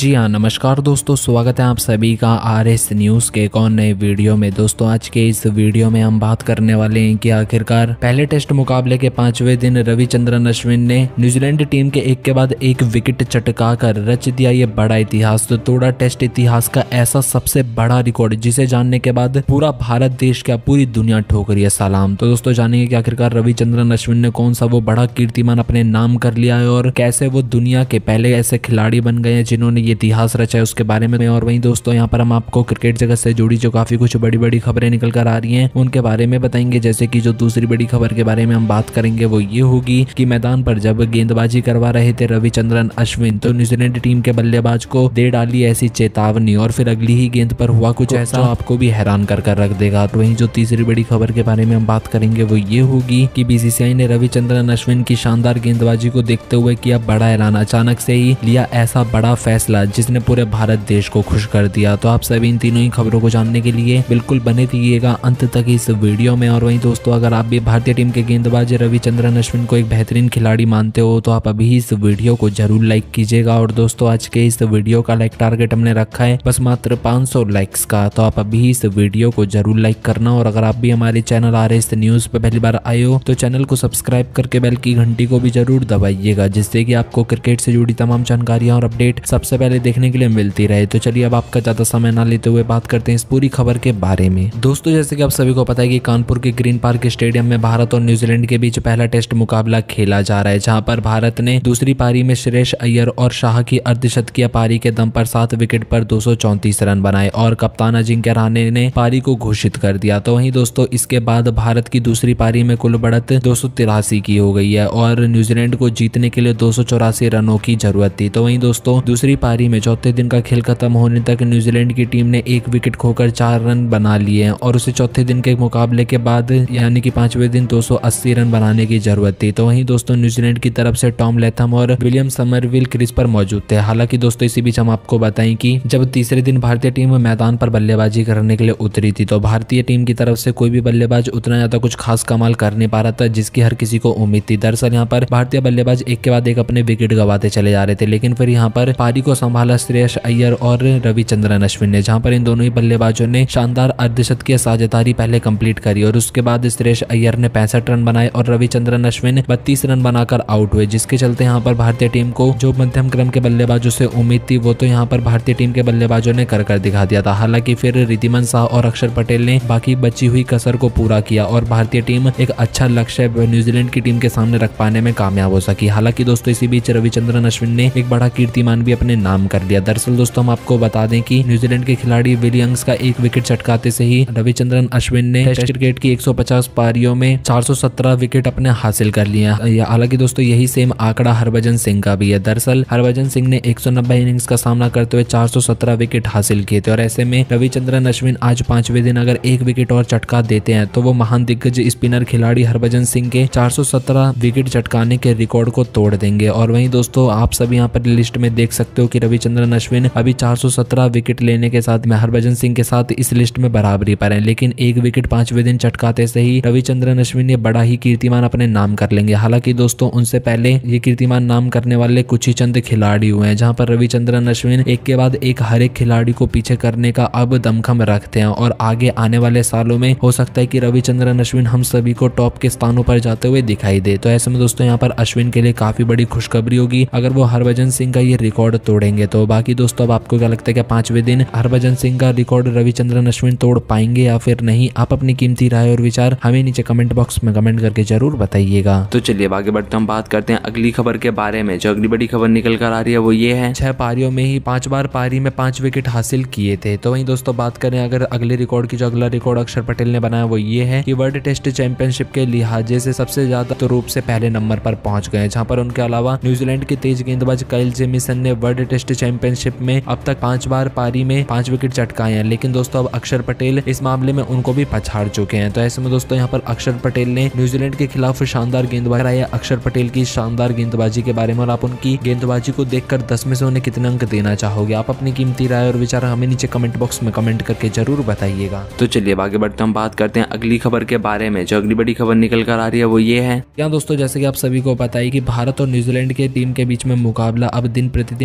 जी हाँ, नमस्कार दोस्तों, स्वागत है आप सभी का आरएस न्यूज़ के एक और नए वीडियो में। दोस्तों आज के इस वीडियो में हम बात करने वाले हैं कि आखिरकार पहले टेस्ट मुकाबले के 5वें दिन रविचंद्रन अश्विन ने न्यूजीलैंड टीम के एक के बाद एक विकेट चटका कर रच दिया ये बड़ा इतिहास। तो तोड़ा टेस्ट इतिहास का ऐसा सबसे बड़ा रिकॉर्ड जिसे जानने के बाद पूरा भारत देश क्या पूरी दुनिया ठोक रही है सलाम। तो दोस्तों जानेंगे कि आखिरकार रविचंद्रन अश्विन ने कौन सा वो बड़ा कीर्तिमान अपने नाम कर लिया है और कैसे वो दुनिया के पहले ऐसे खिलाड़ी बन गए हैं जिन्होंने ये इतिहास रचा है उसके बारे में। और वहीं दोस्तों यहाँ पर हम आपको क्रिकेट जगत से जुड़ी जो काफी कुछ बड़ी बड़ी खबरें निकल कर आ रही हैं उनके बारे में बताएंगे। जैसे कि जो दूसरी बड़ी खबर के बारे में हम बात करेंगे वो ये होगी कि मैदान पर जब गेंदबाजी करवा रहे थे रविचंद्रन अश्विन तो न्यूजीलैंड टीम के बल्लेबाज को दे डाली ऐसी चेतावनी और फिर अगली ही गेंद पर हुआ कुछ ऐसा आपको भी हैरान कर रख देगा। तो वहीं जो तीसरी बड़ी खबर के बारे में हम बात करेंगे वो ये होगी कि बीसीसीआई ने रविचंद्रन अश्विन की शानदार गेंदबाजी को देखते हुए किया बड़ा ऐलान। अचानक से ही लिया ऐसा बड़ा फैसला जिसने पूरे भारत देश को खुश कर दिया। तो आप सभी इन तीनों ही खबरों को जानने के लिए बिल्कुल बने रहिएगा अंत तक इस वीडियो में। और वहीं दोस्तों अगर आप भी भारतीय टीम के गेंदबाज रविचंद्रन अश्विन को एक बेहतरीन खिलाड़ी मानते हो तो आप अभी इस वीडियो को जरूर लाइक कीजिएगा। और दोस्तों आज के इस वीडियो का लाइक टारगेट हमने रखा है बस मात्र 500 लाइक्स का, तो आप अभी इस वीडियो को जरूर लाइक करना। और अगर आप भी हमारे चैनल आरएस न्यूज पे पहली बार आए हो तो चैनल को सब्सक्राइब करके बेल की घंटी को भी जरूर दबाइएगा जिससे कि आपको क्रिकेट से जुड़ी तमाम जानकारियां और अपडेट सबसे पहले देखने के लिए मिलती रहे। तो चलिए अब आपका ज्यादा समय ना लेते हुए बात करते हैं इस पूरी खबर के बारे में। दोस्तों जैसे कि आप सभी को पता है कि कानपुर के ग्रीन पार्क स्टेडियम में भारत और न्यूजीलैंड के बीच पहला टेस्ट मुकाबला खेला जा रहा है जहां पर भारत ने दूसरी पारी में श्रेयस अय्यर और शाह की अर्धशतकीय पारी के दम पर 7 विकेट पर 234 रन बनाए और कप्तान अजिंक्य रहाणे ने पारी को घोषित कर दिया। तो वहीं दोस्तों इसके बाद भारत की दूसरी पारी में कुल बढ़त 283 की हो गई है और न्यूजीलैंड को जीतने के लिए 284 रनों की जरूरत थी। तो वहीं दोस्तों दूसरी पारी में चौथे दिन का खेल खत्म होने तक न्यूजीलैंड की टीम ने 1 विकेट खोकर 4 रन बना लिए हैं और उसे चौथे दिन के मुकाबले के बाद यानी कि 5वें दिन 280 रन बनाने की जरूरत थी। तो वहीं दोस्तों न्यूजीलैंड की तरफ से टॉम लैथम और विलियम समरविल क्रीज पर मौजूद थे। हालांकि दोस्तों इसी बीच हम आपको बताएं कि जब तीसरे दिन भारतीय टीम मैदान पर बल्लेबाजी करने के लिए उतरी थी तो भारतीय टीम की तरफ से कोई भी बल्लेबाज उतना ज्यादा कुछ खास कमाल कर नहीं पा रहा था जिसकी हर किसी को उम्मीद थी। दरअसल यहाँ पर भारतीय बल्लेबाज एक के बाद एक अपने विकेट गंवाते चले जा रहे थे, लेकिन फिर यहाँ पर पारी को संभाला श्रेयस अय्यर और रविचंद्रन अश्विन ने, जहां पर इन दोनों ही बल्लेबाजों ने शानदार अर्धशतकीय साझेदारी पहले कंप्लीट करी और उसके बाद श्रेयस अय्यर ने 65 रन बनाए और रविचंद्रन अश्विन 32 रन बनाकर आउट हुए, जिसके चलते यहाँ पर भारतीय टीम को जो मध्यम क्रम के बल्लेबाजों से उम्मीद थी वो तो यहाँ पर भारतीय टीम के बल्लेबाजों ने कर दिखा दिया था। हालांकि फिर रिद्धिमान शाह और अक्षर पटेल ने बाकी बची हुई कसर को पूरा किया और भारतीय टीम एक अच्छा लक्ष्य न्यूजीलैंड की टीम के सामने रख पाने में कामयाब हो सकी। हालांकि दोस्तों इसी बीच रविचंद्रन अश्विन ने एक बड़ा कीर्तिमान भी अपने नाम कर लिया। दरअसल दोस्तों हम आपको बता दें कि न्यूजीलैंड के खिलाड़ी विलियम्स का 1 विकेट चटकाते से ही रविचंद्रन अश्विन ने टेस्ट क्रिकेट की 150 पारियों में 417 विकेट अपने हासिल कर लिए। हालांकि दोस्तों यही सेम आंकड़ा हरभजन सिंह का भी है। दरअसल हरभजन सिंह ने 190 इनिंग्स का सामना करते हुए 417 विकेट हासिल किए थे और ऐसे में रविचंद्रन अश्विन आज 5वें दिन अगर 1 विकेट और चटका देते हैं तो वो महान दिग्गज स्पिनर खिलाड़ी हरभजन सिंह के 417 विकेट चटकाने के रिकॉर्ड को तोड़ देंगे। और वहीं दोस्तों आप सभी यहाँ पर लिस्ट में देख सकते हो कि रविचंद्रन अश्विन अभी 417 विकेट लेने के साथ में हरभजन सिंह के साथ इस लिस्ट में बराबरी पर है, लेकिन 1 विकेट 5वें दिन चटकाते से ही रविचंद्रन अश्विन ने बड़ा ही कीर्तिमान अपने नाम कर लेंगे। हालांकि दोस्तों उनसे पहले ये कीर्तिमान नाम करने वाले कुछ ही चंद खिलाड़ी हुए हैं, जहां पर रविचंद्रन अश्विन एक के बाद एक हर एक खिलाड़ी को पीछे करने का अब दमखम रखते हैं और आगे आने वाले सालों में हो सकता है कि रविचंद्रन अश्विन हम सभी को टॉप के स्थानों पर जाते हुए दिखाई दे। तो ऐसे में दोस्तों यहाँ पर अश्विन के लिए काफी बड़ी खुशखबरी होगी अगर वो हरभजन सिंह का ये रिकॉर्ड तोड़ेंगे। तो बाकी दोस्तों अब आपको क्या लगता है कि 5वें दिन हरभजन सिंह का रिकॉर्ड रविचंद्रन अश्विन तोड़ पाएंगे या फिर नहीं? आप अपनी कीमती राय और विचार हमें नीचे कमेंट बॉक्स में कमेंट करके जरूर बताइएगा। तो चलिए आगे बढ़ते हम बात करते हैं अगली खबर के बारे में। जो अगली बड़ी खबर निकल कर आ रही है वो ये है 6 पारियों में ही 5 बार पारी में 5 विकेट हासिल किए थे। तो वहीं दोस्तों बात करें अगर अगले रिकॉर्ड की, जो अगला रिकॉर्ड अक्षर पटेल ने बनाया वो ये है कि वर्ल्ड टेस्ट चैंपियनशिप के लिहाजे से सबसे ज्यादा तो रूप से पहले नंबर पर पहुंच गए, जहां पर उनके अलावा न्यूजीलैंड के तेज गेंदबाज काइल जेमिसन ने वर्ल्ड टेस्ट चैंपियनशिप में अब तक 5 बार पारी में 5 विकेट चटकाए हैं, लेकिन दोस्तों अब अक्षर पटेल इस मामले में उनको भी पछाड़ चुके हैं। तो ऐसे में दोस्तों यहाँ पर अक्षर पटेल ने न्यूजीलैंड के खिलाफ शानदार गेंदबाजी कराई। अक्षर पटेल की शानदार गेंदबाजी के बारे में और आप उनकी गेंदबाजी को देखकर 10 में से उन्हें कितने अंक देना चाहोगे? आप अपनी कीमती राय और विचार हमें नीचे कमेंट बॉक्स में कमेंट करके जरूर बताइएगा। तो चलिए आगे बढ़ते हम बात करते हैं अगली खबर के बारे में। जो अगली बड़ी खबर निकल कर आ रही है वो ये है, यहाँ दोस्तों जैसे कि आप सभी को पता है कि भारत और न्यूजीलैंड के टीम के बीच में मुकाबला अब दिन प्रतिदिन और भी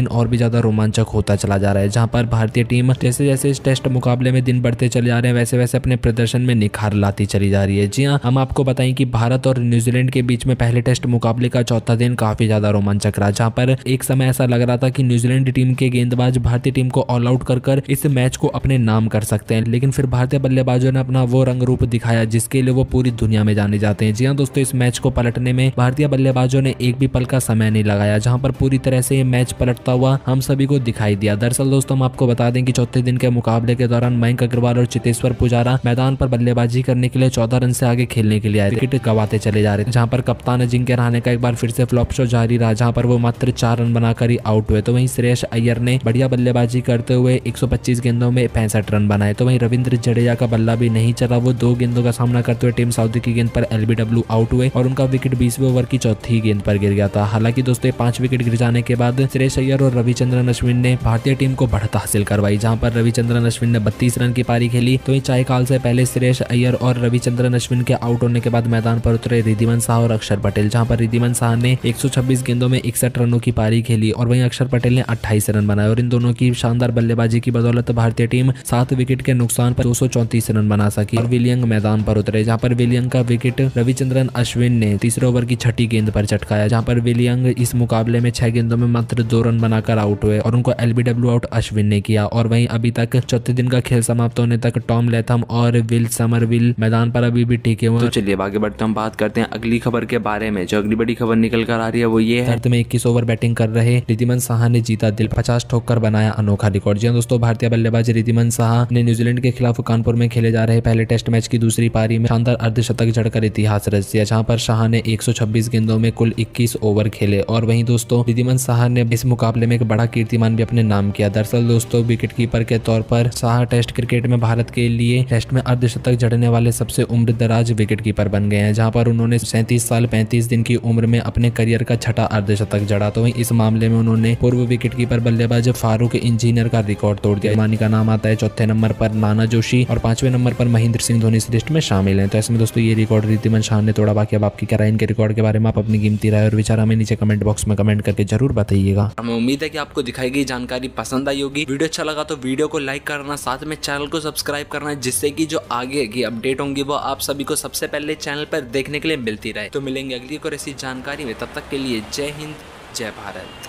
ज्यादा रोमांचक होता चला जा रहा है, जहां पर भारतीय टीम जैसे जैसे इस टेस्ट मुकाबले में दिन बढ़ते चले जा रहे हैं वैसे वैसे अपने प्रदर्शन में निखार लाती चली जा रही है। जी हाँ, हम आपको बताएं कि भारत और न्यूजीलैंड के बीच में पहले टेस्ट मुकाबले का चौथा दिन काफी ज्यादा रोमांचक रहा, जहां पर एक समय ऐसा लग रहा था कि न्यूजीलैंड टीम के गेंदबाज भारतीय टीम को ऑल आउट कर इस मैच को अपने नाम कर सकते हैं, लेकिन फिर भारतीय बल्लेबाजों ने अपना वो रंग रूप दिखाया जिसके लिए वो पूरी दुनिया में जाने जाते हैं। जी हाँ दोस्तों, इस मैच को पलटने में भारतीय बल्लेबाजों ने एक भी पल का समय नहीं लगाया, जहां पर पूरी तरह से ये मैच पलटता हुआ हम सभी को दिखाई दिया। दरअसल दोस्तों, हम आपको बता दें कि चौथे दिन के मुकाबले के दौरान मयंक अग्रवाल और चेतेश्वर पुजारा मैदान पर बल्लेबाजी करने के लिए 14 रन से आगे खेलने के लिए आए, विकेट गंवाते चले जा रहे थे, जहां पर कप्तान अजिंक्य रहाणे का एक बार फिर से फ्लॉप शो जारी रहा, जहां पर वो मात्र 4 रन बनाकर ही आउट हुए। तो वहीं श्रेयस अय्यर ने बढ़िया बल्लेबाजी करते हुए 125 गेंदों में 65 रन बनाए। तो वहीं रविंद्र जडेजा का बल्ला भी नहीं चला, वो 2 गेंदों का सामना करते हुए टीम साउदी की गेंद पर एलबीडब्ल्यू आउट हुए और उनका विकेट 20वें ओवर की चौथी गेंद पर गिर गया था। हालांकि दोस्तों 5 विकेट गिर जाने के बाद श्रेयस अय्यर और रविचंद्रन अश्विन ने भारतीय टीम को बढ़त हासिल करवाई, जहां पर रविचंद्रन अश्विन ने 32 रन की पारी खेली। तो वहीं चाय काल से पहले श्रेयस अय्यर और रविचंद्रन अश्विन के आउट होने के बाद मैदान पर उतरे रिद्धिमान साहा और अक्षर पटेल, जहां पर रिद्धिमान साहा ने 126 गेंदों में 61 रनों की पारी खेली और वहीं अक्षर पटेल ने 28 रन बनाए और इन दोनों की शानदार बल्लेबाजी की बदौलत भारतीय टीम 7 विकेट के नुकसान पर 234 रन बना सकी और विलियंग मैदान पर उतरे, जहां पर विलियंग का विकेट रविचंद्रन अश्विन ने तीसरे ओवर की छठी गेंद पर चटकाया, जहां पर विलियंग इस मुकाबले में 6 गेंदों में मात्र 2 रन बनाकर आउट हुए और उनको एलबीडब्ल्यू आउट अश्विन ने किया। और वहीं अभी तक चौथे दिन का खेल समाप्त होने तक टॉम लेथम और विल समरविल मैदान पर अभी भी टिके हुए। तो चलिए आगे बढ़ते हम बात करते हैं अगली खबर के बारे में। जो अगली बड़ी खबर निकल कर आ रही है वो ये है, में 21 ओवर बैटिंग कर रहे रिद्धिमान साहा ने जीता दिल, 50 ठोककर बनाया अनोखा रिकॉर्ड। जी दोस्तों, भारतीय बल्लेबाज रिद्धिमान साहा ने न्यूजीलैंड के खिलाफ कानपुर में खेले जा रहे पहले टेस्ट मैच की दूसरी पारी में शानदार अर्धशतक जड़कर इतिहास रच दिया, जहां पर साहा ने 126 गेंदों में कुल 21 ओवर खेले और वहीं दोस्तों रिद्धिमान साहा ने इस मुकाबले में एक बड़ा कीर्तिमान भी अपने नाम किया। दरअसल दोस्तों, विकेटकीपर के तौर पर साहा टेस्ट क्रिकेट में भारत के लिए टेस्ट में अर्धशतक जड़ने वाले सबसे उम्रदराज विकेटकीपर बन गए हैं, जहां पर उन्होंने 37 साल 35 दिन की उम्र में अपने करियर का छठा अर्धशतक जड़ा। तो वहीं इस मामले में उन्होंने पूर्व विकेटकीपर बल्लेबाज फारूक इंजीनियर का रिकॉर्ड तोड़ दिया। मानी का नाम आता है, चौथे नंबर पर नाना जोशी और 5वें नंबर पर महेंद्र सिंह धोनी इस लिस्ट में शामिल हैं। तो ऐसे में दोस्तों ये रिकॉर्ड रिद्धिमान साहा ने तोड़ा। बाकी अब आपकी क्या राय इनके रिकॉर्ड के बारे में? आप अपनी कीमती राय और विचार हमें नीचे कमेंट बॉक्स में कमेंट करके जरूर बताइएगा। हमें उम्मीद है कि आपको दिखाई गई जानकारी पसंद आई होगी। वीडियो अच्छा लगा तो वीडियो को लाइक करना, साथ में चैनल को सब्सक्राइब करना, जिससे कि जो आगे की अपडेट होंगी वो आप सभी को सबसे पहले चैनल पर देखने के लिए मिलती रहे। तो मिलेंगे अगली और ऐसी जानकारी में, तब तक के लिए जय हिंद जय भारत।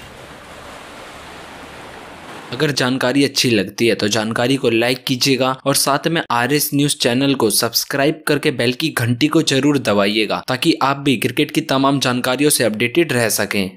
अगर जानकारी अच्छी लगती है तो जानकारी को लाइक कीजिएगा और साथ में RS न्यूज चैनल को सब्सक्राइब करके बेल की घंटी को जरूर दबाइएगा, ताकि आप भी क्रिकेट की तमाम जानकारियों से अपडेटेड रह सकें।